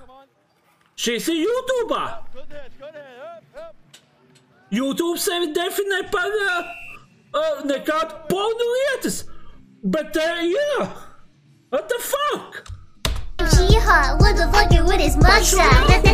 Šis ir YouTubā. YouTube sevi definē par nekādu pornu lietas. Bet, what the fuck? She hot, what the fuck with his mugshot?